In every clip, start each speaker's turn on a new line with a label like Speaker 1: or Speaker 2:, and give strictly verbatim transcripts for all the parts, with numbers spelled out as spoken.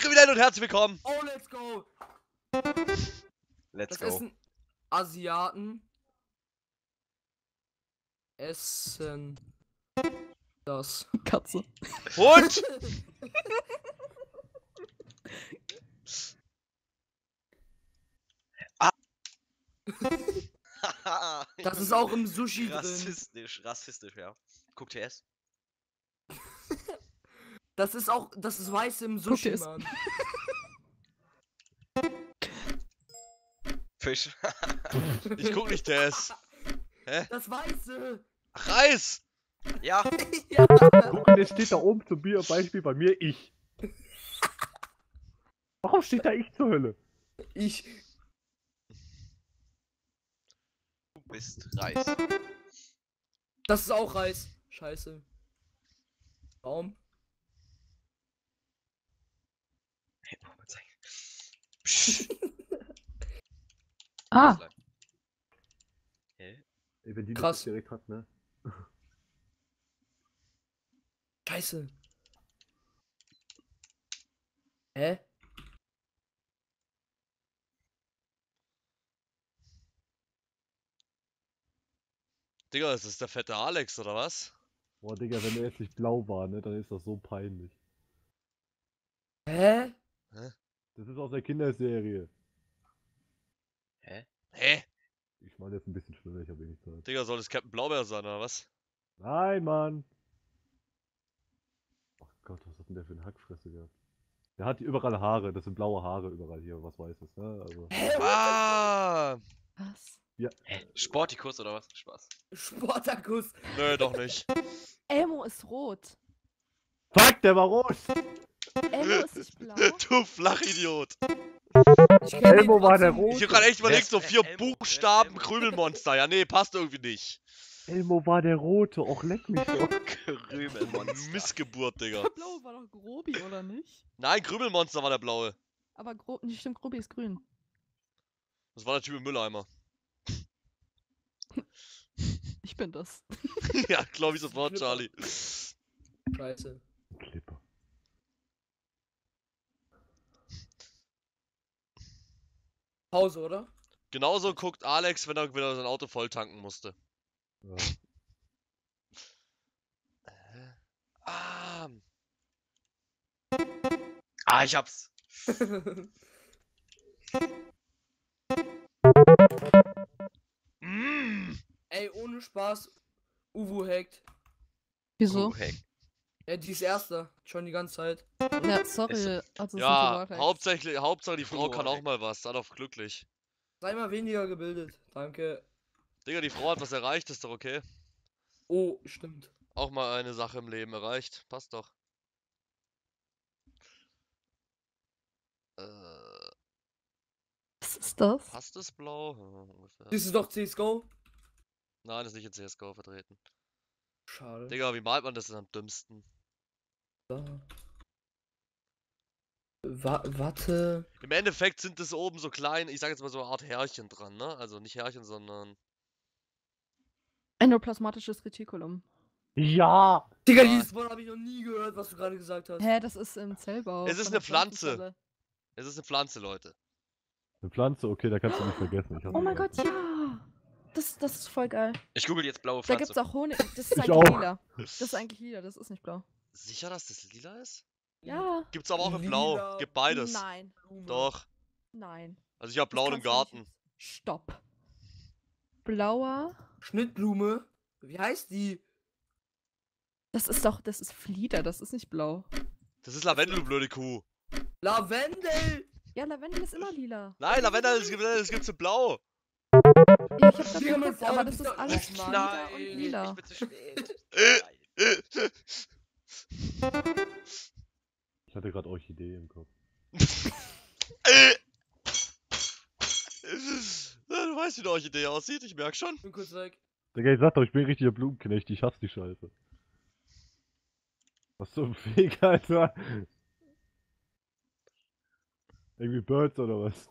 Speaker 1: Kriminell und herzlich willkommen.
Speaker 2: Oh, let's go.
Speaker 3: Let's
Speaker 2: Das
Speaker 3: go.
Speaker 2: Essen Asiaten essen das.
Speaker 4: Katze.
Speaker 1: Hund!
Speaker 2: Das ist auch im Sushi drin.
Speaker 3: Rassistisch, rassistisch, ja. Guck T S.
Speaker 2: Das ist auch, das ist weiß im Sushi,
Speaker 4: es.
Speaker 2: Mann.
Speaker 3: Fisch.
Speaker 1: Ich guck nicht, der ist. Hä?
Speaker 2: Das Weiße.
Speaker 1: Ach, Reis!
Speaker 3: Ja.
Speaker 2: Ja.
Speaker 5: Guck, und jetzt steht da oben zum Bier Beispiel bei mir ich. Warum steht da ich zur Hölle?
Speaker 2: Ich.
Speaker 3: Du bist Reis.
Speaker 2: Das ist auch Reis. Scheiße. Baum.
Speaker 3: Hey, mach mal zeigen. Psch.
Speaker 4: Ah,
Speaker 3: Hä?
Speaker 5: Ey, wenn die
Speaker 2: Krass.
Speaker 5: das direkt hat, ne?
Speaker 2: Scheiße. Hä?
Speaker 1: Digga, ist das der fette Alex, oder was?
Speaker 5: Boah, Digga, wenn der jetzt nicht blau war, ne, dann ist das so peinlich.
Speaker 2: Hä?
Speaker 5: Das ist aus der Kinderserie.
Speaker 3: Hä?
Speaker 1: Hä?
Speaker 5: Ich meine jetzt ein bisschen schneller, ich habe wenig Zeit.
Speaker 1: Digga, soll das Captain Blaubeer sein, oder was?
Speaker 5: Nein, Mann! Ach Gott, was hat denn der für eine Hackfresse gehabt? Der hat überall Haare, das sind blaue Haare überall hier, was Weißes, ne? Also.
Speaker 2: Hä?
Speaker 1: Ah!
Speaker 4: was?
Speaker 3: Hä? Sportikus oder was? Spaß.
Speaker 2: Sportakus.
Speaker 1: Nö, doch nicht.
Speaker 4: Elmo ist rot.
Speaker 5: Fuck, der war rot!
Speaker 4: Elmo ist nicht blau.
Speaker 1: Du Flachidiot.
Speaker 2: Ich kenn den
Speaker 5: Elmo war der
Speaker 2: trotzdem.
Speaker 5: Rot.
Speaker 1: Ich hab grad echt überlegt, so
Speaker 3: Wer ist
Speaker 1: vier
Speaker 3: Elmo? Wer ist
Speaker 1: Buchstaben
Speaker 3: Elmo?
Speaker 1: Krümelmonster. Ja, nee, passt irgendwie nicht.
Speaker 5: Elmo war der Rote, auch leck mich doch.
Speaker 3: Krümelmonster.
Speaker 1: Missgeburt, Digga.
Speaker 4: Der blaue war doch Grobi, oder nicht?
Speaker 1: Nein, Krümelmonster war der blaue.
Speaker 4: Aber Gro nicht stimmt, Grobi ist grün.
Speaker 1: Das war der Typ im Mülleimer.
Speaker 4: Ich bin das.
Speaker 1: Ja, glaub ich sofort, Charlie.
Speaker 2: Scheiße.
Speaker 5: Klippe.
Speaker 2: Pause, oder?
Speaker 1: Genauso guckt Alex, wenn er, wenn er sein Auto voll tanken musste.
Speaker 5: Ja.
Speaker 1: Ah,
Speaker 3: Ah, ich hab's.
Speaker 1: mm.
Speaker 2: Ey, ohne Spaß. Uwu hackt.
Speaker 4: Wieso?
Speaker 3: Oh, hey.
Speaker 2: Ja, die ist Erster. Schon die ganze Zeit.
Speaker 4: Ja, sorry. Also, das sind
Speaker 1: Ja,
Speaker 4: die Wahrheit.
Speaker 1: hauptsächlich, Hauptsache die Frau
Speaker 3: Oh,
Speaker 1: kann auch
Speaker 3: ey.
Speaker 1: mal was, sei doch glücklich.
Speaker 2: Sei mal weniger gebildet. Danke.
Speaker 1: Digga, die Frau hat was erreicht, ist doch okay.
Speaker 2: Oh, stimmt.
Speaker 1: Auch mal eine Sache im Leben erreicht, passt doch. Äh,
Speaker 4: Was ist das?
Speaker 1: passt es blau? Ja, ungefähr.
Speaker 2: Das ist doch C S G O.
Speaker 1: Nein, ist nicht in C S G O vertreten.
Speaker 2: Schade.
Speaker 1: Digga, wie malt man das denn am dümmsten?
Speaker 2: Da. Wa warte.
Speaker 1: Im Endeffekt sind es oben so klein, ich sag jetzt mal so eine Art Härchen dran, ne? Also nicht Härchen, sondern...
Speaker 4: Endoplasmatisches Retikulum.
Speaker 5: Ja!
Speaker 2: Digga,
Speaker 1: Ja.
Speaker 2: dieses Wort habe ich noch nie gehört, was du gerade gesagt hast.
Speaker 4: Hä, das ist im Zellbau.
Speaker 1: Es ist
Speaker 4: von
Speaker 1: eine
Speaker 4: der
Speaker 1: Pflanze.
Speaker 4: Pflanzenzelle.
Speaker 1: Es ist eine Pflanze, Leute.
Speaker 5: Eine Pflanze, okay, da kannst du nicht vergessen. Ich hasse
Speaker 4: Oh mein
Speaker 5: Pflanzen.
Speaker 4: Gott, ja! Das, das ist voll geil.
Speaker 3: Ich google jetzt blaue
Speaker 4: Da
Speaker 3: Pflanze.
Speaker 4: gibt's auch Honig. Das ist
Speaker 5: Ich
Speaker 4: eigentlich
Speaker 5: auch.
Speaker 4: lila. Das ist eigentlich lila, das ist nicht blau.
Speaker 1: Sicher, dass das lila ist?
Speaker 4: Ja.
Speaker 1: Gibt's aber auch in Blau.
Speaker 2: Lila,
Speaker 1: Gibt beides.
Speaker 4: Nein.
Speaker 2: Blume.
Speaker 1: Doch.
Speaker 4: Nein.
Speaker 1: Also ich hab
Speaker 4: Das
Speaker 1: blau im
Speaker 4: kannst du nicht
Speaker 1: Garten.
Speaker 4: jetzt- Stopp. Blauer.
Speaker 2: Schnittblume. Wie heißt die?
Speaker 4: Das ist doch, das ist Flieder, das ist nicht blau.
Speaker 1: Das ist Lavendel, du blöde Kuh.
Speaker 2: Lavendel!
Speaker 4: Ja, Lavendel ist immer lila.
Speaker 1: Nein, Lavendel, das gibt- das gibt's in Blau.
Speaker 4: Ja, ich hab grad
Speaker 2: Digga, mein
Speaker 4: geguckt, aber
Speaker 2: Freund
Speaker 4: das
Speaker 2: ist
Speaker 4: ist
Speaker 2: doch-
Speaker 4: alles
Speaker 2: Oh,
Speaker 4: Flieder
Speaker 3: Nein,
Speaker 4: und
Speaker 3: ich
Speaker 4: lila.
Speaker 3: bin zu spät.
Speaker 5: Ich hatte gerade Orchidee im Kopf.
Speaker 1: Du weißt, wie eine Orchidee aussieht, ich merk schon.
Speaker 2: Ich bin kurz weg.
Speaker 5: Digga, ich sag doch, ich bin ein richtiger Blumenknecht, ich hasse die Scheiße. Was zum Fick, Alter? Irgendwie Birds oder was?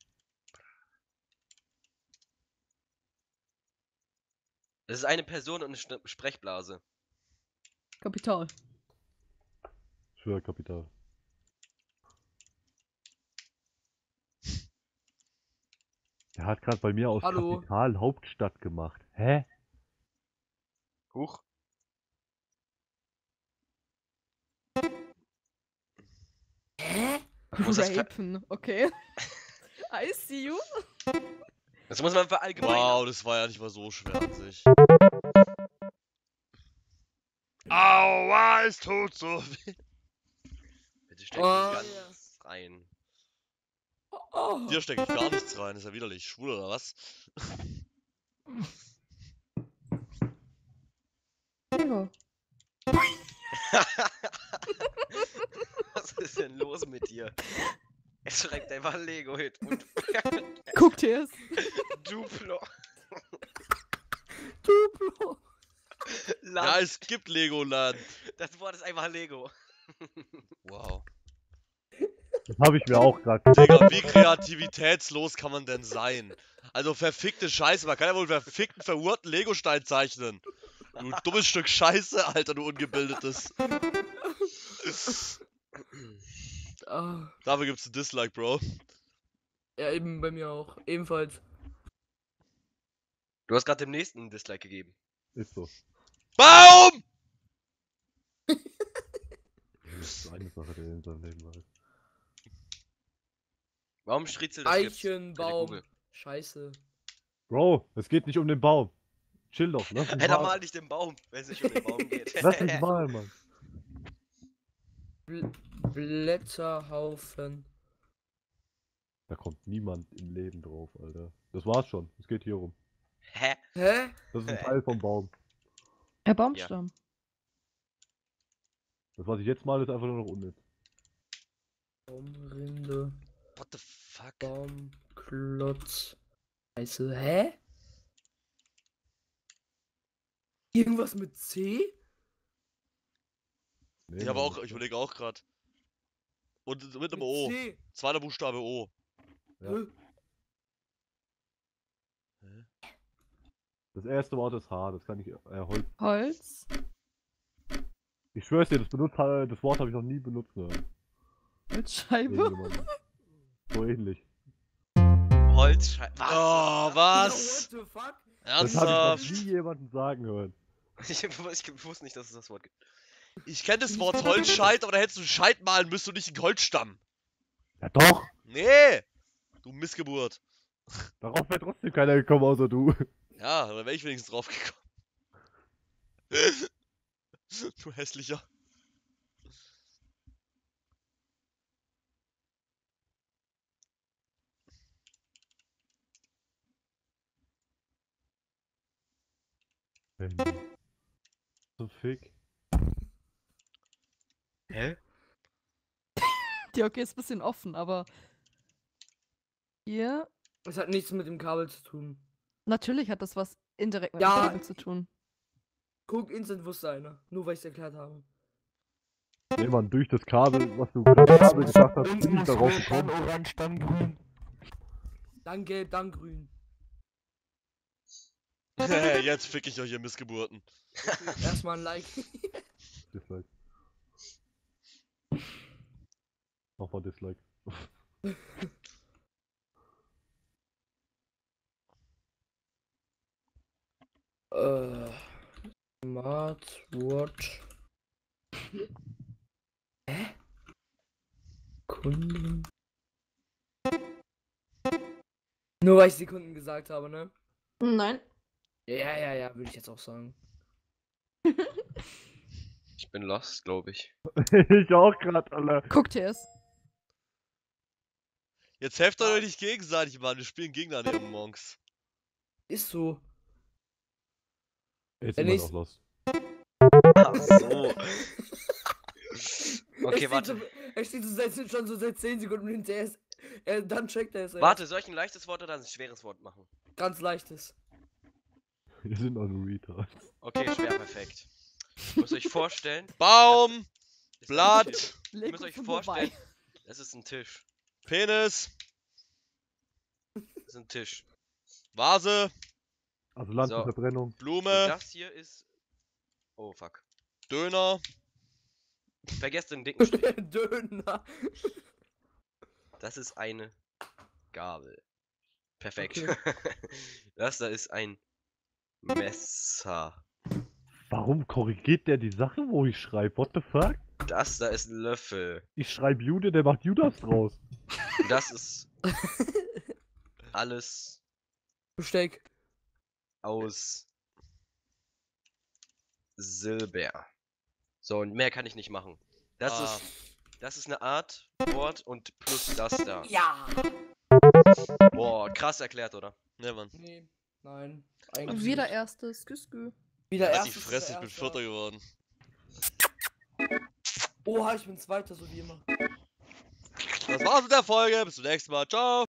Speaker 3: Das ist eine Person und eine Sch- Sprechblase.
Speaker 4: Kapital.
Speaker 5: Schwör, Kapital. Der hat gerade bei mir aus
Speaker 2: Hallo.
Speaker 5: Kapital Hauptstadt gemacht. Hä?
Speaker 3: Huch.
Speaker 2: Hä?
Speaker 3: Muss das, ver-
Speaker 4: Rapen, okay. I see you.
Speaker 3: das muss man verallgemeinern.
Speaker 1: Wow, das war ja nicht mal so schwer an sich. Aua, es tut so weh.
Speaker 3: Bitte steck
Speaker 2: Oh,
Speaker 3: nicht
Speaker 2: ja.
Speaker 3: ganz rein.
Speaker 2: Oh.
Speaker 1: Dir stecke ich gar nichts rein, ist ja widerlich. Schwul oder was?
Speaker 4: Lego.
Speaker 3: Was ist denn los mit dir? Es schreibt einfach Lego Hit und
Speaker 4: Guck dir es.
Speaker 3: Duplo.
Speaker 2: Duplo.
Speaker 1: Ja,
Speaker 3: Land.
Speaker 1: es gibt Legoland.
Speaker 3: Das Wort ist einfach Lego.
Speaker 1: Wow.
Speaker 5: Das habe ich mir auch gerade.
Speaker 1: Digga, wie kreativitätslos kann man denn sein? Also verfickte Scheiße, man kann ja wohl verfickten, verhurten Legostein zeichnen. Du dummes Stück Scheiße, Alter, du Ungebildetes.
Speaker 2: Ah.
Speaker 1: Dafür gibt's ein Dislike, Bro.
Speaker 2: Ja, eben bei mir auch. Ebenfalls.
Speaker 3: Du hast gerade dem nächsten ein Dislike gegeben.
Speaker 5: Ist so.
Speaker 1: Baum!
Speaker 5: Das ist eine Sache, die er in seinem Leben weiß.
Speaker 3: Warum Striezel das gibt's? Bitte
Speaker 2: Eichenbaum.
Speaker 3: Google.
Speaker 2: Scheiße.
Speaker 5: Bro, es geht nicht um den Baum. Chill doch, lass mich
Speaker 3: Hey, dann
Speaker 5: mal.
Speaker 3: mal nicht den Baum, wenn es nicht um den Baum geht.
Speaker 5: Lass mich mal, Mann.
Speaker 2: Bl Blätterhaufen.
Speaker 5: Da kommt niemand im Leben drauf, Alter. Das war's schon. Es geht hier rum.
Speaker 3: Hä?
Speaker 2: Hä?
Speaker 5: Das ist ein Teil vom Baum.
Speaker 4: Der Baumstamm.
Speaker 5: Das, was ich jetzt male, ist einfach nur noch unnütz.
Speaker 2: Baumrinde.
Speaker 1: What the fuck?
Speaker 2: Baumklotz. Scheiße. Hä? Irgendwas mit C?
Speaker 5: Nee,
Speaker 1: Ich habe
Speaker 5: Mann,
Speaker 1: auch, ich überlege auch gerade. Und mit einem
Speaker 2: Mit
Speaker 1: O.
Speaker 2: C.
Speaker 1: Zweiter Buchstabe O.
Speaker 5: Ja.
Speaker 2: Hä?
Speaker 5: Das erste Wort ist H, das kann ich. Äh, Holz.
Speaker 4: Holz.
Speaker 5: Ich schwör's dir, das, benutzt, äh, das Wort habe ich noch nie benutzt. Ne?
Speaker 4: Holzscheibe.
Speaker 5: Irgendjemandem. So ähnlich.
Speaker 3: Holzscheibe. Was?
Speaker 1: Oh,
Speaker 2: What
Speaker 1: was?
Speaker 2: the fuck?
Speaker 5: Das habe ich
Speaker 1: Ernsthaft?
Speaker 5: noch nie jemanden sagen hören.
Speaker 3: Ich, ich wusste nicht, dass es das Wort gibt.
Speaker 1: Ich kenne das Wort Holzscheit, aber da hättest du Scheit malen müsst du nicht einen Holzstamm.
Speaker 5: Ja doch!
Speaker 1: Nee! Du Missgeburt.
Speaker 5: Darauf wäre trotzdem keiner gekommen, außer du.
Speaker 1: Ja, da wäre ich wenigstens drauf gekommen. Du hässlicher.
Speaker 5: So Fick.
Speaker 3: Hä?
Speaker 4: Die okay ist ein bisschen offen, aber hier
Speaker 2: Das hat nichts mit dem Kabel zu tun.
Speaker 4: natürlich hat das was indirekt mit
Speaker 2: Ja.
Speaker 4: dem Kabel zu tun.
Speaker 2: Guck, instant wusste einer. Nur weil ich es erklärt habe.
Speaker 5: Nee, Mann, durch das Kabel, was du gerade Kabel gesagt hast, bin ich darauf gekommen.
Speaker 6: orange, dann grün.
Speaker 2: Dann gelb, dann grün.
Speaker 1: Jetzt fick ich euch, ihr Missgeburten.
Speaker 2: Erstmal ein Like.
Speaker 5: Dislike. Nochmal Dislike.
Speaker 2: äh. Smartwatch. Hä? Kunden. Nur weil ich Sekunden gesagt habe, ne?
Speaker 4: Nein.
Speaker 2: Ja, ja, ja, würde ich jetzt auch sagen.
Speaker 3: Ich bin lost, glaube ich.
Speaker 5: Ich auch grad, Alter.
Speaker 4: Guck dir es.
Speaker 1: Jetzt helft euch nicht gegenseitig, Mann. Wir spielen gegeneinander, ihr Monks.
Speaker 2: Ist so.
Speaker 5: Jetzt
Speaker 2: Wenn
Speaker 5: immer
Speaker 2: ich's-
Speaker 5: noch los.
Speaker 3: Ach so.
Speaker 2: Er
Speaker 3: Okay,
Speaker 2: steht
Speaker 3: warte.
Speaker 2: So, er steht so seit, schon so seit zehn Sekunden hinterher. Ist, er, dann checkt er es. erst.
Speaker 3: Warte, soll ich ein leichtes Wort oder ein schweres Wort machen?
Speaker 2: Ganz leichtes.
Speaker 5: Wir sind auch nur Retards.
Speaker 3: Okay, schwer, perfekt. Ihr müsst euch vorstellen.
Speaker 1: Baum,
Speaker 3: das ist ein
Speaker 1: Blatt,
Speaker 3: Tisch. Ihr
Speaker 4: Lego
Speaker 3: müsst euch
Speaker 4: von
Speaker 3: vorstellen,
Speaker 4: Dubai.
Speaker 3: es ist ein Tisch.
Speaker 1: Penis,
Speaker 3: Es ist ein Tisch.
Speaker 1: Vase,
Speaker 5: Also Land
Speaker 3: So.
Speaker 5: und Verbrennung.
Speaker 3: Und
Speaker 1: Blume,
Speaker 3: das hier ist. Oh fuck.
Speaker 1: Döner,
Speaker 3: Vergesst den dicken Strich.
Speaker 2: Döner.
Speaker 3: Das ist eine Gabel. Perfekt.
Speaker 2: Okay.
Speaker 3: Das da ist ein Messer.
Speaker 5: Warum korrigiert der die Sache, wo ich schreibe? What the fuck?
Speaker 3: Das da ist ein Löffel.
Speaker 5: Ich schreibe Jude, der macht Judas draus.
Speaker 3: Das ist alles
Speaker 2: Besteck.
Speaker 3: aus Silber. So, und mehr kann ich nicht machen. Das
Speaker 1: Ah.
Speaker 3: ist das ist eine Art Wort und plus das da.
Speaker 2: Ja.
Speaker 3: Boah, krass erklärt, oder?
Speaker 1: Ne, Mann.
Speaker 2: Nee. Nein.
Speaker 4: Und
Speaker 2: Eigentlich
Speaker 4: wieder
Speaker 2: nicht.
Speaker 4: erstes. Küskü.
Speaker 2: Wieder
Speaker 1: Halt die
Speaker 2: erstes.
Speaker 1: Fresse, ich
Speaker 2: ist
Speaker 1: bin
Speaker 2: Erster.
Speaker 1: Vierter geworden.
Speaker 2: Oha, ich bin Zweiter, so wie immer.
Speaker 1: Das war's mit der Folge. Bis zum nächsten Mal. Ciao.